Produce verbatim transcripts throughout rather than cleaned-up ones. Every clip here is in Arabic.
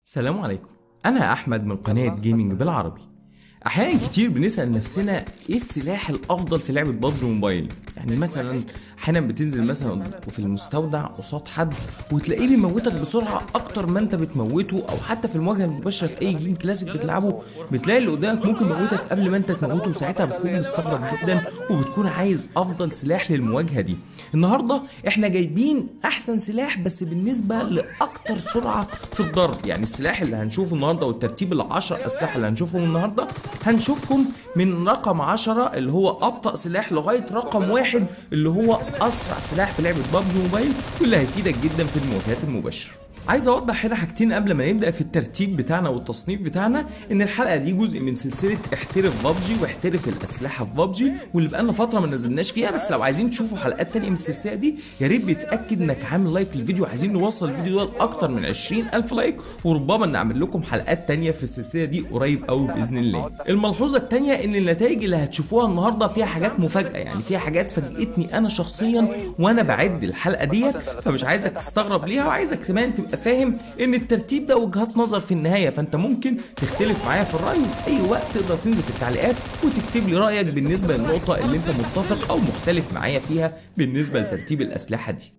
السلام عليكم. أنا أحمد من قناة جيمنج بالعربي. أحيانا كتير بنسأل نفسنا إيه السلاح الأفضل في لعبة بابجي موبايل؟ يعني مثلا أحيانا بتنزل مثلا في المستودع قصاد حد وتلاقيه بيموتك بسرعة أكتر ما أنت بتموته، أو حتى في المواجهة المباشرة في أي جيم كلاسيك بتلعبه بتلاقي اللي قدامك ممكن يموتك قبل ما أنت تموته، وساعتها بتكون مستغرب جدا وبتكون عايز أفضل سلاح للمواجهة دي. النهارده إحنا جايبين أحسن سلاح بس بالنسبة لأكتر سرعة في الضرب، يعني السلاح اللي هنشوفه النهارده والترتيب العشر أسلحة اللي هنشوفهم النهارده هنشوفهم من رقم عشرة اللي هو أبطأ سلاح لغاية رقم واحد اللي هو أسرع سلاح في لعبة بابجي موبايل، واللي هيفيدك جدا في المواجهات المباشرة. عايز اوضح هنا حاجتين قبل ما نبدا في الترتيب بتاعنا والتصنيف بتاعنا، ان الحلقه دي جزء من سلسله احترف بابجي واحترف الاسلحه في بابجي، واللي بقالنا فتره ما نزلناش فيها. بس لو عايزين تشوفوا حلقات تانية من السلسله دي يا ريت بتاكد انك عامل لايك للفيديو. عايزين نوصل الفيديو ده لاكتر من عشرين ألف لايك، وربما نعمل لكم حلقات تانية في السلسله دي قريب قوي باذن الله. الملحوظه التانية ان النتائج اللي هتشوفوها النهارده فيها حاجات مفاجاه، يعني فيها حاجات فاجئتني انا شخصيا وانا بعد الحلقه ديت، فمش عايزك تستغرب ليها، وعايزك كمان تبقى فاهم ان الترتيب ده وجهات نظر في النهايه، فانت ممكن تختلف معايا في الراي، وفي اي وقت تقدر تنزل في التعليقات وتكتب لي رايك بالنسبه للنقطه اللي انت متفق او مختلف معايا فيها بالنسبه لترتيب الاسلحه دي.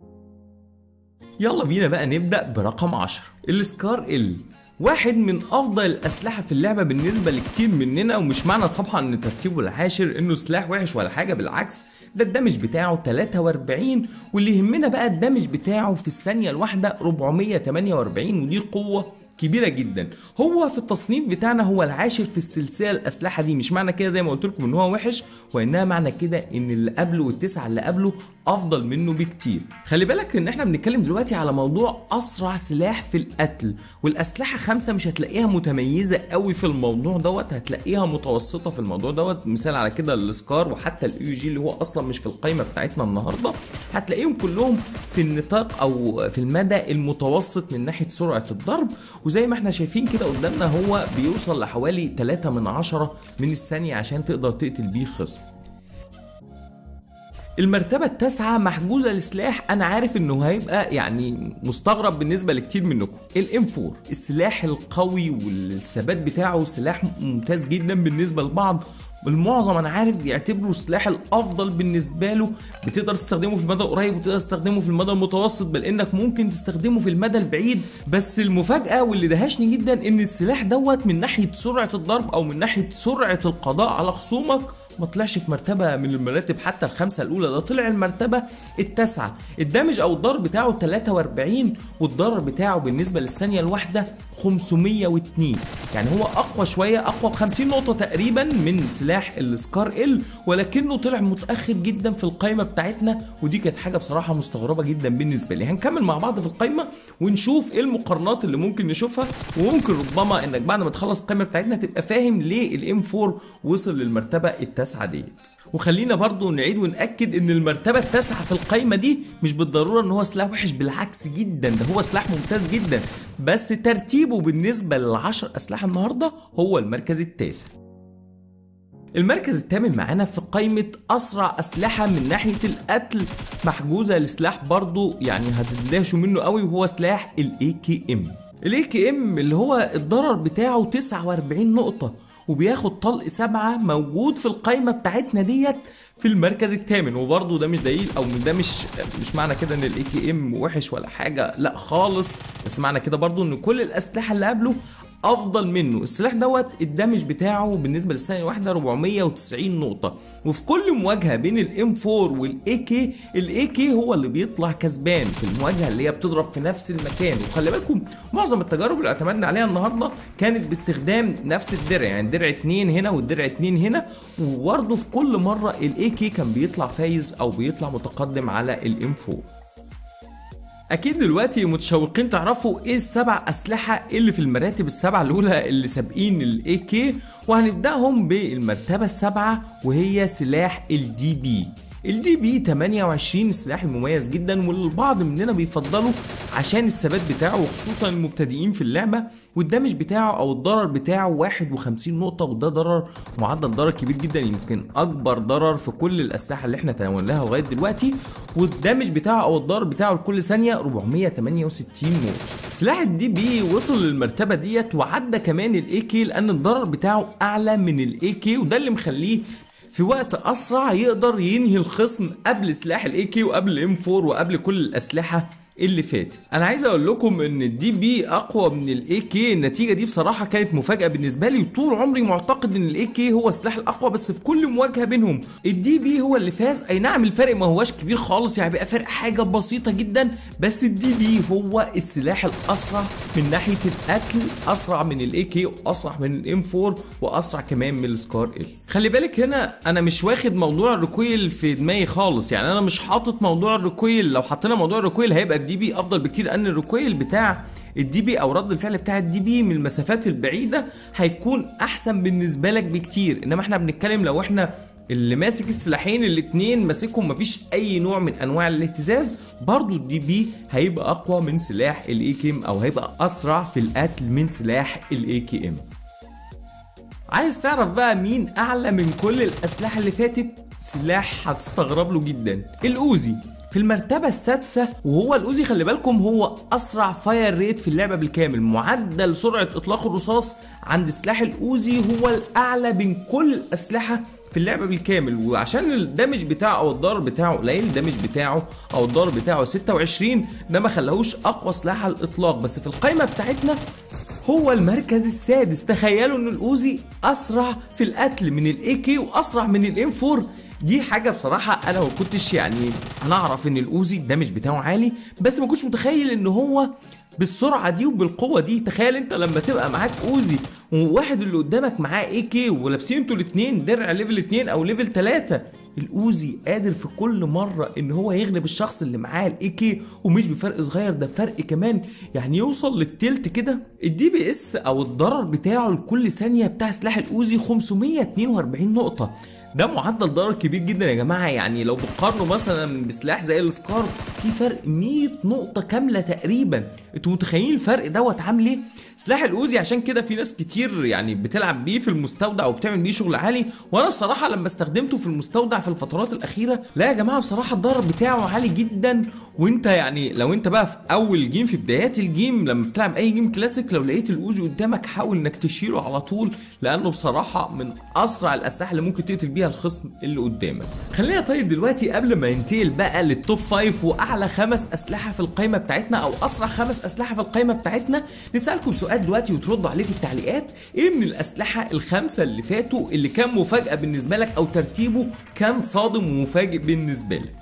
يلا بينا بقى نبدا برقم عشرة، السكار ال، واحد من افضل الاسلحه في اللعبه بالنسبه لكتير مننا. ومش معنى طبعا ان ترتيبه العاشر انه سلاح وحش ولا حاجه، بالعكس ده الدمج بتاعه تلاتة وأربعين، واللي يهمنا بقى الدمج بتاعه في الثانيه الواحده أربعمية وتمانية وأربعين، ودي قوه كبيره جدا. هو في التصنيف بتاعنا هو العاشر في السلسله الاسلحه دي، مش معنى كده زي ما قلت لكم ان هو وحش، وانها معنى كده ان اللي قبله والتسعه اللي قبله افضل منه بكتير. خلي بالك ان احنا بنتكلم دلوقتي على موضوع اسرع سلاح في القتل، والاسلحه خمسه مش هتلاقيها متميزه قوي في الموضوع دوت، هتلاقيها متوسطه في الموضوع دوت. مثال على كده السكار، وحتى الاي جي اللي هو اصلا مش في القائمه بتاعتنا النهارده، هتلاقيهم كلهم في النطاق او في المدى المتوسط من ناحيه سرعه الضرب. وزي ما احنا شايفين كده قدامنا هو بيوصل لحوالي تلاتة من عشرة من الثانيه عشان تقدر تقتل بيه خصم. المرتبة التاسعة محجوزة لسلاح أنا عارف إنه هيبقى يعني مستغرب بالنسبة لكتير منكم، الام فور، السلاح القوي والثبات بتاعه سلاح ممتاز جدا بالنسبة لبعض. المعظم انا عارف بيعتبره السلاح الافضل بالنسبه له، بتقدر تستخدمه في المدى القريب وتقدر تستخدمه في المدى المتوسط، بل انك ممكن تستخدمه في المدى البعيد. بس المفاجاه واللي دهشني جدا ان السلاح دوت من ناحيه سرعه الضرب او من ناحيه سرعه القضاء على خصومك ما طلعش في مرتبه من المراتب حتى الخمسه الاولى، ده طلع المرتبه التاسعه. الدمج او الضرب بتاعه تلاتة وأربعين، والضرر بتاعه بالنسبه للثانيه الواحده خمسمية واتنين، يعني هو اقوى شويه، اقوى ب خمسين نقطه تقريبا من سلاح السكار ال، ولكنه طلع متاخر جدا في القائمه بتاعتنا، ودي كانت حاجه بصراحه مستغربه جدا بالنسبه لي. هنكمل مع بعض في القائمه ونشوف ايه المقارنات اللي ممكن نشوفها، وممكن ربما انك بعد ما تخلص القائمه بتاعتنا تبقى فاهم ليه الام فور وصل للمرتبه التاسعه ديت. وخلينا برضو نعيد ونأكد ان المرتبة التاسعة في القائمة دي مش بالضرورة ان هو سلاح وحش، بالعكس جدا ده هو سلاح ممتاز جدا، بس ترتيبه بالنسبة للعشر اسلحة النهاردة هو المركز التاسع. المركز الثامن معانا في قائمة أسرع أسلحة من ناحية القتل، محجوزة لسلاح برضو يعني هتدهشوا منه قوي، وهو سلاح الاي كي ام. الاي كي ام اللي هو الضرر بتاعه تسعة وأربعين نقطة وبياخد طلق سبعة، موجود في القائمة بتاعتنا ديت في المركز الثامن. وبرضه ده مش دليل او ده مش مش معنى كده ان الاي كي ام وحش ولا حاجة، لا خالص، بس معنى كده برضه ان كل الأسلحة اللي قبله افضل منه. السلاح دوت الدمج بتاعه بالنسبه للثانيه الواحده أربعمية وتسعين نقطه، وفي كل مواجهه بين الام فور والاي كي، الاي كي هو اللي بيطلع كسبان في المواجهه اللي هي بتضرب في نفس المكان. وخلي بالكم معظم التجارب اللي اعتمدنا عليها النهارده كانت باستخدام نفس الدرع، يعني الدرع اتنين هنا والدرع اتنين هنا، وبرضه في كل مره الاي كي كان بيطلع فايز او بيطلع متقدم على الام فور. اكيد دلوقتي متشوقين تعرفوا ايه السبع اسلحه اللي في المراتب السبعه الاولى اللي سابقين الاي كي، وهنبداهم بالمرتبه السابعه وهي سلاح الدي بي. الدي بي تمانية وعشرين السلاح المميز جدا والبعض مننا بيفضله عشان الثبات بتاعه وخصوصا المبتدئين في اللعبه، والدمج بتاعه او الضرر بتاعه واحد وخمسين نقطه، وده ضرر معدل ضرر كبير جدا، يمكن اكبر ضرر في كل الاسلحه اللي احنا تناولناها لغايه دلوقتي. والدمج بتاعه او الضرر بتاعه لكل ثانيه أربعمية وتمانية وستين نقطه. سلاح الدي بي وصل للمرتبه ديت وعدى كمان الاي كي لان الضرر بتاعه اعلى من الاي كي، وده اللي مخليه في وقت اسرع يقدر ينهي الخصم قبل سلاح الاي كي وقبل الام أربعة وقبل كل الاسلحه اللي فاتت. انا عايز اقول لكم ان الدي بي اقوى من الاي كي، النتيجه دي بصراحه كانت مفاجاه بالنسبه لي، وطول عمري معتقد ان الاي كي هو السلاح الاقوى، بس في كل مواجهه بينهم الدي بي هو اللي فاز. اي نعم الفرق ما هواش كبير خالص، يعني بقى فرق حاجه بسيطه جدا، بس الدي بي هو السلاح الاسرع من ناحيه القتل، اسرع من الاي كي واسرع من الام أربعة واسرع كمان من السكار ال. خلي بالك هنا انا مش واخد موضوع الريكويل في دماغي خالص، يعني انا مش حاطط موضوع الريكويل، لو حطينا موضوع الريكويل هيبقى الدي بي افضل بكتير، لان الريكويل بتاع الدي بي او رد الفعل بتاع الدي بي من المسافات البعيده هيكون احسن بالنسبه لك بكتير. انما احنا بنتكلم لو احنا اللي ماسك السلاحين الاتنين ماسكهم مفيش اي نوع من انواع الاهتزاز، برضو الدي بي هيبقى اقوى من سلاح الاي كي ام او هيبقى اسرع في القتل من سلاح الاي كي ام. عايز تعرف بقى مين اعلى من كل الاسلحه اللي فاتت؟ سلاح هتستغرب له جدا، الاوزي في المرتبة السادسة، وهو الأوزي خلي بالكم هو أسرع فاير ريت في اللعبة بالكامل، معدل سرعة إطلاق الرصاص عند سلاح الأوزي هو الأعلى بين كل الأسلحة في اللعبة بالكامل، وعشان الدمج بتاعه أو الضرر بتاعه قليل، الدمج بتاعه أو الضرر بتاعه ستة وعشرين، ده ما خلاهوش أقوى سلاح على الإطلاق، بس في القائمة بتاعتنا هو المركز السادس. تخيلوا إن الأوزي أسرع في القتل من الإي كي وأسرع من الإم أربعة، دي حاجه بصراحه انا ما كنتش يعني انا اعرف ان الاوزي الدمج بتاعه عالي، بس ما كنتش متخيل ان هو بالسرعه دي وبالقوه دي. تخيل انت لما تبقى معاك اوزي وواحد اللي قدامك معاه اي كي ولابسين انتوا الاثنين درع ليفل اتنين او ليفل تلاتة، الاوزي قادر في كل مره ان هو يغلب الشخص اللي معاه الاي كي، ومش بفرق صغير، ده فرق كمان يعني يوصل للتلت كده. الدي بي اس او الضرر بتاعه لكل ثانيه بتاع سلاح الاوزي خمسمية واتنين واربعين نقطه، ده معدل ضرر كبير جدا يا جماعه. يعني لو بتقارنوا مثلا بسلاح زي السكار في فرق مية نقطه كامله تقريبا، انتوا متخيلين الفرق دوت عامل ايه؟ سلاح الاوزي عشان كده في ناس كتير يعني بتلعب بيه في المستودع وبتعمل بيه شغل عالي، وانا بصراحه لما استخدمته في المستودع في الفترات الاخيره لا يا جماعه بصراحه الضرر بتاعه عالي جدا. وانت يعني لو انت بقى في اول جيم في بدايات الجيم لما بتلعب اي جيم كلاسيك لو لقيت الاوزي قدامك حاول انك تشيله على طول، لانه بصراحه من اسرع الاسلحه اللي ممكن تقتل بيها الخصم اللي قدامك. خلينا طيب دلوقتي قبل ما ننتقل بقى للتوب فايف واعلى خمس اسلحه في القائمه بتاعتنا او اسرع خمس اسلحه في القائمه بتاعتنا، نسالكم سؤال دلوقتي وتردوا عليه في التعليقات، ايه من الاسلحه الخمسه اللي فاتوا اللي كان مفاجاه بالنسبه لك او ترتيبه كان صادم ومفاجئ بالنسبه لك؟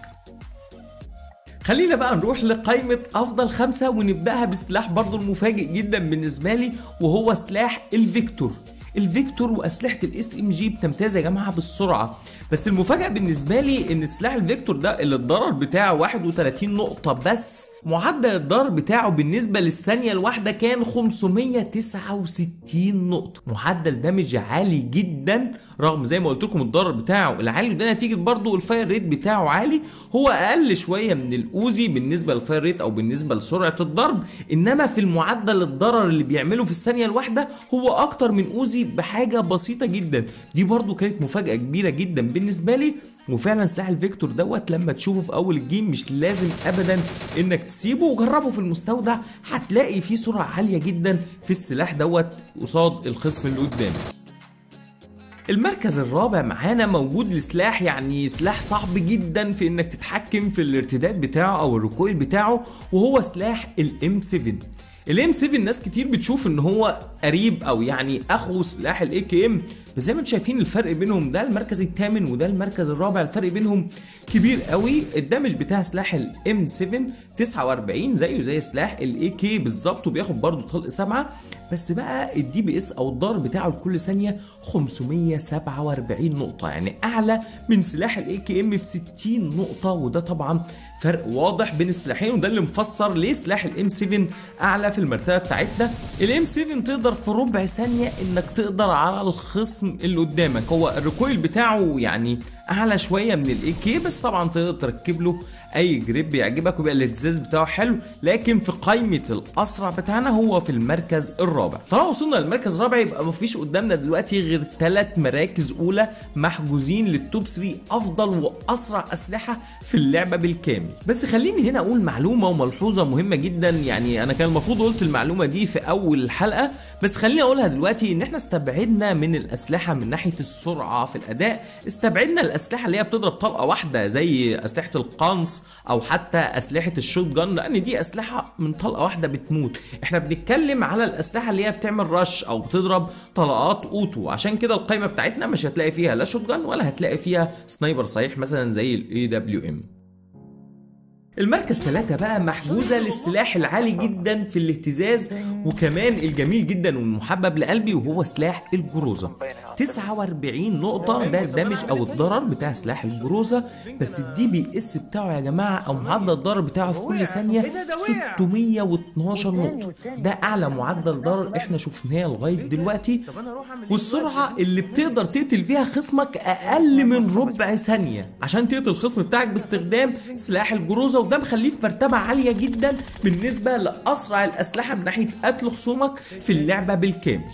خلينا بقى نروح لقائمة أفضل خمسة ونبدأها بسلاح برضو المفاجئ جدا بالنسبة لي، وهو سلاح الفيكتور. الفيكتور وأسلحة الاس ام جي بتمتاز يا جماعة بالسرعة، بس المفاجأة بالنسبة لي إن سلاح الفيكتور ده اللي الضرر بتاعه واحد وتلاتين نقطة بس، معدل الضرر بتاعه بالنسبة للثانية الواحدة كان خمسمية وتسعة وستين نقطة، معدل دمج عالي جدا رغم زي ما قلت لكم الضرر بتاعه العالي، وده نتيجة برضه الفاير ريت بتاعه عالي، هو أقل شوية من الأوزي بالنسبة للفاير ريت أو بالنسبة لسرعة الضرب، إنما في المعدل الضرر اللي بيعمله في الثانية الواحدة هو أكتر من أوزي بحاجة بسيطة جدا. دي برضه كانت مفاجأة كبيرة جدا بالنسبة لي، وفعلا سلاح الفيكتور دوت لما تشوفه في اول الجيم مش لازم ابدا انك تسيبه وجربه في المستودع، هتلاقي فيه سرعه عاليه جدا في السلاح دوت قصاد الخصم اللي قدامك. المركز الرابع معانا موجود لسلاح يعني سلاح صعب جدا في انك تتحكم في الارتداد بتاعه او الريكويل بتاعه، وهو سلاح الام سبعة. الام سبعة ناس كتير بتشوف ان هو قريب او يعني اخو سلاح الاي كي ام، بس زي ما انتم شايفين الفرق بينهم، ده المركز الثامن وده المركز الرابع، الفرق بينهم كبير قوي. الدمج بتاع سلاح الام سبعة تسعة واربعين زيه زي سلاح الاي كي بالظبط، وبياخد برضه طلق سبعة، بس بقى الدي بي اس او الضرر بتاعه لكل ثانيه خمسمية وسبعة واربعين نقطه، يعني اعلى من سلاح الاي كي ام ب ستين نقطه، وده طبعا فرق واضح بين السلاحين، وده اللي مفسر ليه سلاح الام سبعة اعلى في المرتبه بتاعتنا. الام سبعة تقدر في ربع ثانيه انك تقدر على الخصم الخصم اللي قدامك. هو الريكويل بتاعه يعني اعلى شويه من الاي كي، بس طبعا تقدر تركب له اي جريب يعجبك ويبقى الاهتزاز بتاعه حلو. لكن في قائمه الاسرع بتاعنا هو في المركز الرابع. طالما وصلنا للمركز الرابع يبقى مفيش قدامنا دلوقتي غير ثلاث مراكز اولى محجوزين للتوب ثلاثة افضل واسرع اسلحه في اللعبه بالكامل. بس خليني هنا اقول معلومه وملحوظه مهمه جدا، يعني انا كان المفروض قلت المعلومه دي في اول الحلقه بس خليني اقولها دلوقتي، ان احنا استبعدنا من الاسلحه من ناحيه السرعه في الاداء، استبعدنا الاسلحه اللي هي بتضرب طلقه واحده زي اسلحه القنص او حتى اسلحه الشوت جان، لان دي اسلحه من طلقه واحده بتموت. احنا بنتكلم على الاسلحه اللي هي بتعمل رش او بتضرب طلقات اوتو، عشان كده القائمه بتاعتنا مش هتلاقي فيها لا شوت جان ولا هتلاقي فيها سنايبر صحيح مثلا زي الاي دبليو ام. المركز ثلاثة بقى محجوزة للسلاح العالي جدا في الاهتزاز وكمان الجميل جدا والمحبب لقلبي، وهو سلاح الجروزة. تسعة واربعين نقطة ده الدمج او الضرر بتاع سلاح الجروزة، بس الدي بي اس بتاعه يا جماعة او معدل الضرر بتاعه في كل ثانية ستمية واتناشر نقطة. ده اعلى معدل ضرر احنا شفناه لغاية دلوقتي، والسرعة اللي بتقدر تقتل فيها خصمك اقل من ربع ثانية عشان تقتل الخصم بتاعك باستخدام سلاح الجروزة، وده مخليه في مرتبة عالية جدا بالنسبة لأسرع الأسلحة من ناحية قتل خصومك في اللعبة بالكامل.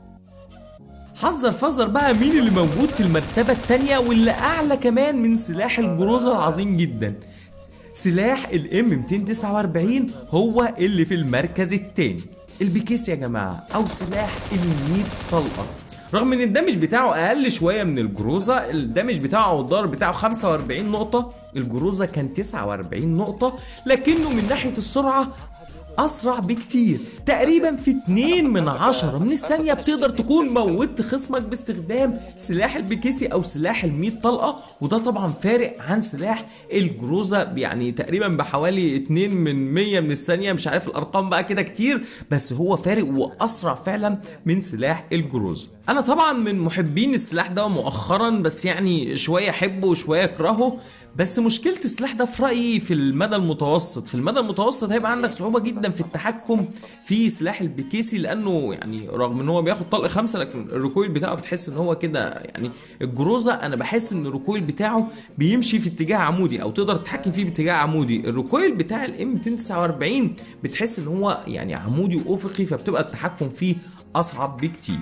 حذر فذر بقى مين اللي موجود في المرتبة التانية واللي أعلى كمان من سلاح الجروزة العظيم جدا. سلاح الام مئتين وتسعة واربعين هو اللي في المركز التاني. البيكيس يا جماعة أو سلاح المية طلقة، رغم ان الدمج بتاعه اقل شويه من الجروزه، الدمج بتاعه او الضرر بتاعه خمسة واربعين نقطه، الجروزه كان تسعة واربعين نقطه، لكنه من ناحيه السرعه اسرع بكتير، تقريبا في اتنين من عشرة من الثانيه بتقدر تكون موتت خصمك باستخدام سلاح البيكيسي او سلاح المية طلقه، وده طبعا فارق عن سلاح الجروزه يعني تقريبا بحوالي اتنين من مية من الثانيه، مش عارف الارقام بقى كده كتير، بس هو فارق واسرع فعلا من سلاح الجروزه. انا طبعا من محبين السلاح ده مؤخرا، بس يعني شويه احبه وشويه اكرهه، بس مشكلة السلاح ده في رأيي في المدى المتوسط، في المدى المتوسط هيبقى عندك صعوبة جدا في التحكم في سلاح البيكيسي، لأنه يعني رغم ان هو بياخد طلق خمسة لكن الريكويل بتاعه بتحس ان هو كده، يعني الجروزة انا بحس ان الريكويل بتاعه بيمشي في اتجاه عمودي او تقدر تتحكم فيه باتجاه عمودي. الريكويل بتاع الام مئتين وتسعة واربعين بتحس ان هو يعني عمودي وافقي، فبتبقى التحكم فيه اصعب بكتير.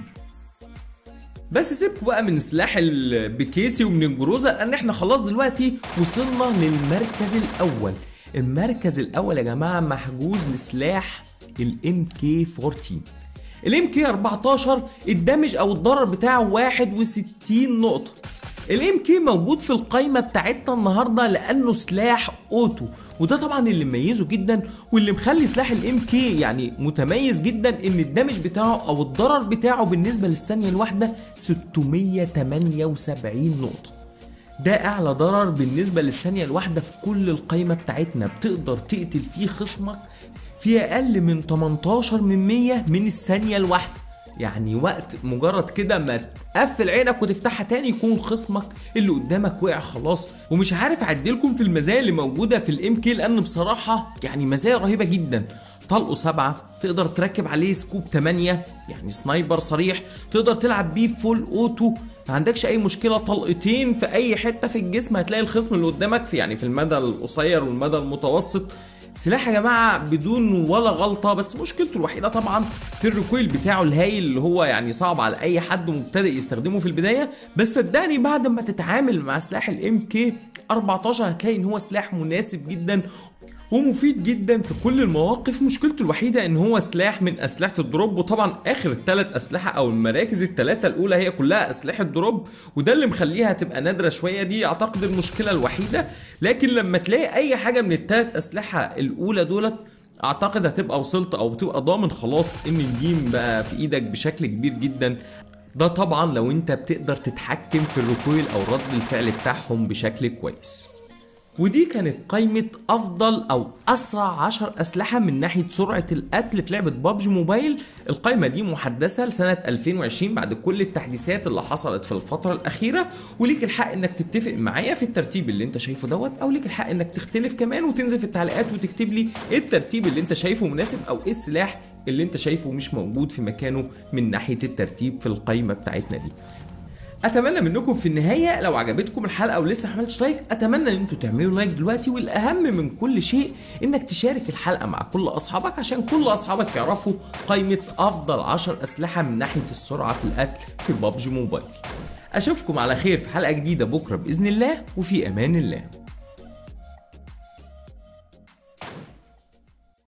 بس سيبكوا بقى من سلاح البيكيسي ومن الجروزة، لان احنا خلاص دلوقتي وصلنا للمركز الاول. المركز الاول يا جماعة محجوز لسلاح الام كي اربعتاشر. الام كي اربعتاشر الدمج او الضرر بتاعه واحد وستين نقطة. الام كي موجود في القايمة بتاعتنا النهاردة لانه سلاح اوتو، وده طبعا اللي مميزه جدا واللي مخلي سلاح الام كي يعني متميز جدا، ان الدمج بتاعه او الضرر بتاعه بالنسبة للثانية الواحدة ستمية وتمانية وسبعين نقطة. ده اعلى ضرر بالنسبة للثانية الواحدة في كل القايمة بتاعتنا، بتقدر تقتل فيه خصمك في اقل من تمنتاشر من مية من الثانية الواحدة، يعني وقت مجرد كده ما تقفل عينك وتفتحها تاني يكون خصمك اللي قدامك وقع خلاص. ومش عارف اعدلكم في المزايا اللي موجوده في الام كي، لان بصراحه يعني مزايا رهيبه جدا. طلقه سبعة، تقدر تركب عليه سكوب تمانية يعني سنايبر صريح، تقدر تلعب بيه فول اوتو، ما عندكش اي مشكله. طلقتين في اي حته في الجسم هتلاقي الخصم اللي قدامك في يعني في المدى القصير والمدى المتوسط. سلاح يا جماعه بدون ولا غلطه، بس مشكلته الوحيده طبعا في الريكويل بتاعه الهايل اللي هو يعني صعب على اي حد مبتدئ يستخدمه في البدايه، بس صدقني بعد ما تتعامل مع سلاح الام كي اربعتاشر هتلاقي ان هو سلاح مناسب جدا ومفيد جدا في كل المواقف. مشكلته الوحيده ان هو سلاح من اسلحه الدروب، وطبعا اخر الثلاث اسلحه او المراكز الثلاثه الاولى هي كلها اسلحه دروب، وده اللي مخليها تبقى نادره شويه، دي اعتقد المشكله الوحيده. لكن لما تلاقي اي حاجه من الثلاث اسلحه الاولى دولت اعتقد هتبقى وصلت او بتبقى ضامن خلاص ان الجيم بقى في ايدك بشكل كبير جدا. ده طبعا لو انت بتقدر تتحكم في الريكويل او رد الفعل بتاعهم بشكل كويس. ودي كانت قائمة أفضل أو أسرع عشر أسلحة من ناحية سرعة القتل في لعبة بابجي موبايل. القائمة دي محدثة لسنة ألفين وعشرين بعد كل التحديثات اللي حصلت في الفترة الأخيرة، وليك الحق إنك تتفق معايا في الترتيب اللي أنت شايفه دوت، أو ليك الحق إنك تختلف كمان وتنزل في التعليقات وتكتب لي إيه الترتيب اللي أنت شايفه مناسب، أو إيه السلاح اللي أنت شايفه مش موجود في مكانه من ناحية الترتيب في القائمة بتاعتنا دي. اتمنى منكم في النهايه لو عجبتكم الحلقه ولسه ما عملتش لايك، اتمنى ان انتوا تعملوا لايك دلوقتي، والاهم من كل شيء انك تشارك الحلقه مع كل اصحابك عشان كل اصحابك يعرفوا قائمه افضل عشر اسلحه من ناحيه السرعه في القتل في بابجي موبايل. اشوفكم على خير في حلقه جديده بكره باذن الله، وفي امان الله.